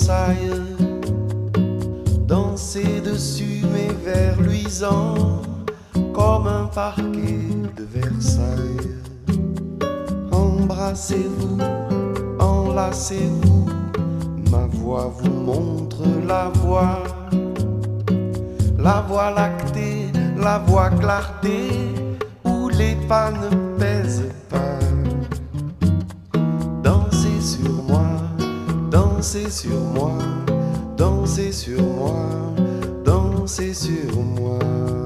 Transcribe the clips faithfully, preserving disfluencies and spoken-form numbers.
Versailles, danser dessus mes vers luisants comme un parquet de Versailles. Embrassez-vous, enlacez-vous, ma voix vous montre la voie. La voie lactée, la voie clarté, où les pas ne pèsent pas. Dansez sur moi, dansez sur moi, dansez sur moi, dansez sur moi.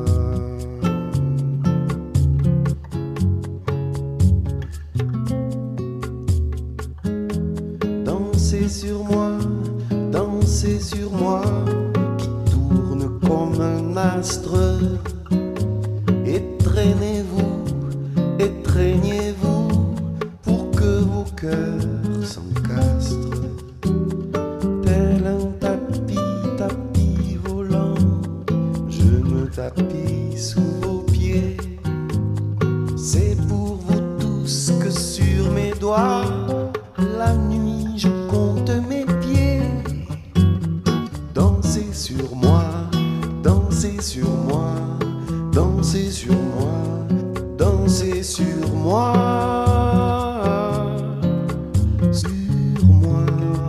Dansez sur moi, dansez sur moi, qui tourne comme un astre. Étreignez-vous, étreignez-vous, pour que vos cœurs s'encastrent. Tel un tapis, tapis volant, je me tapis sous vos pieds. C'est pour vous tous que sur mes doigts, la nuit je compte mes pieds. Dansez sur moi, dansez sur moi, dansez sur moi, dansez sur moi, sur moi.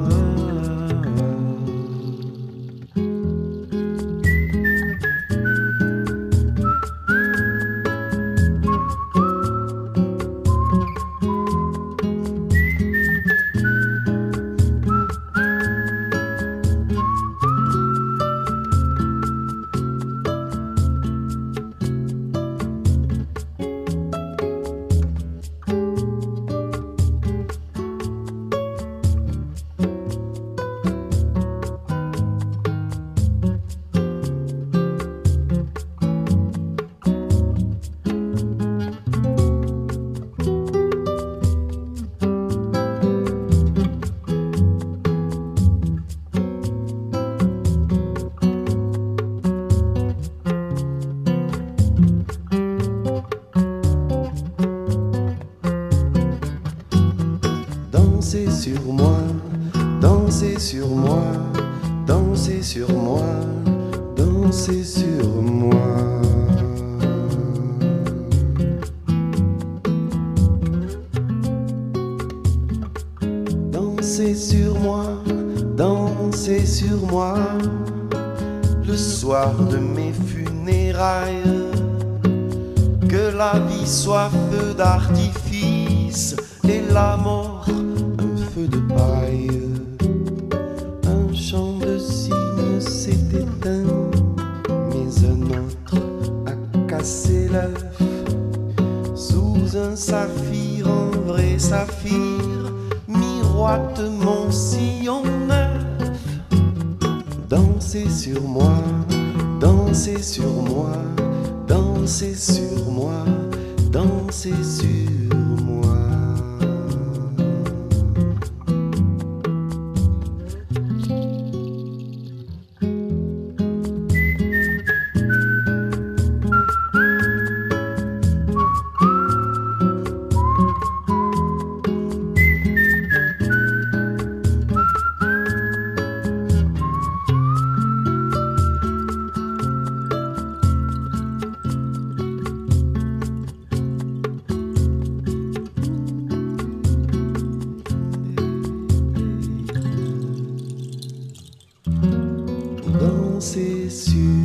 Dansez sur moi, dansez sur moi, dansez sur moi, dansez sur moi. Dansez sur moi, dansez sur moi, le soir de mes funérailles. Que la vie soit feu d'artifice et la mort un feu de paille. Un chant de cygne s'est éteint, mais un autre a cassé l'œuf. Sous un saphir, un vrai saphir, miroite mon sillon neuf. Dansez sur moi, dansez sur moi, dansez sur moi, dansez sur moi. Dansez sur